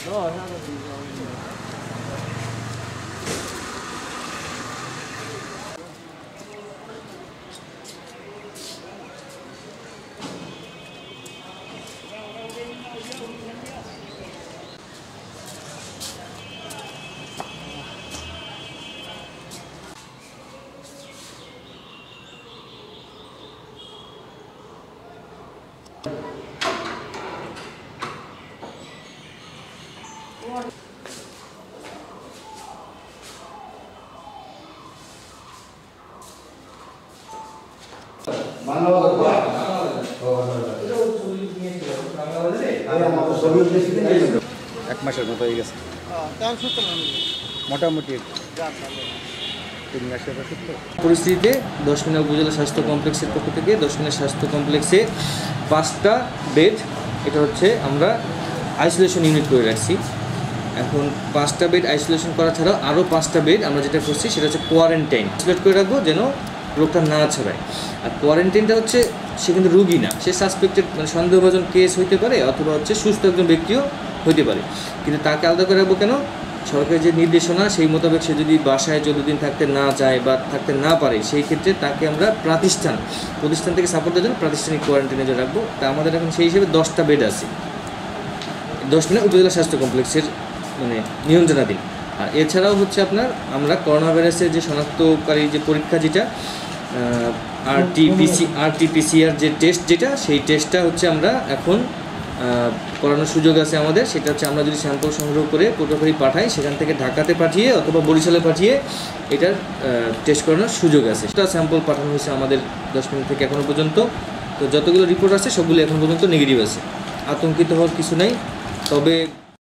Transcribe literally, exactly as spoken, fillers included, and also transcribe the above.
এক মাসের মতো হয়ে গেছে মোটামুটি তিন মাসের পরিস্থিতিতে দশমিনা উপজেলা স্বাস্থ্য কমপ্লেক্সের পক্ষ থেকে দশমিনা স্বাস্থ্য কমপ্লেক্সে পাঁচটা বেড, এটা হচ্ছে আমরা আইসোলেশন ইউনিট করে রাখছি। এখন পাঁচটা বেড আইসোলেশন করা ছাড়াও আরও পাঁচটা বেড আমরা যেটা করছি সেটা হচ্ছে কোয়ারেন্টাইন আইসোলেট করে রাখবো যেন রোগটা না ছড়ায়। আর কোয়ারেন্টাইনটা হচ্ছে সে কিন্তু রুগী না, সে সাসপেক্টেড মানে সন্দেহভাজন কেস হইতে পারে অথবা হচ্ছে সুস্থ একজন ব্যক্তিও হইতে পারে, কিন্তু তাকে আলাদা করে রাখবো কেন? সরকারের যে নির্দেশনা সেই মোতাবেক সে যদি বাসায় চোদ্দ দিন থাকতে না চায় বা থাকতে না পারে সেই ক্ষেত্রে তাকে আমরা প্রাতিষ্ঠান প্রতিষ্ঠান থেকে সাপোর্ট দেওয়ার জন্য প্রাতিষ্ঠানিক কোয়ারেন্টাইনে যে রাখবো। তা আমাদের এখন সেই হিসেবে দশটা বেড আছে দশমিনা উপজেলা স্বাস্থ্য কমপ্লেক্সের মানে নিয়ন্ত্রণাধীন। আর এছাড়াও হচ্ছে আপনার আমরা করোনা ভাইরাসের যে শনাক্তকারী যে পরীক্ষা যেটা আরটিপিসি আরটিপিসিআর যে টেস্ট যেটা সেই টেস্টটা হচ্ছে আমরা এখন করানোর সুযোগ আছে আমাদের। সেটা হচ্ছে আমরা যদি স্যাম্পল সংগ্রহ করে পটুয়াখালী পাঠাই সেখান থেকে ঢাকাতে পাঠিয়ে অথবা বরিশালে পাঠিয়ে এটার টেস্ট করানোর সুযোগ আছে। সেটা স্যাম্পল পাঠানো হয়েছে আমাদের দশ মিনিট থেকে এখনও পর্যন্ত। তো যতগুলো রিপোর্ট আছে সবগুলো এখন পর্যন্ত নেগেটিভ আছে, আতঙ্কিত হওয়ার কিছু নাই। তবে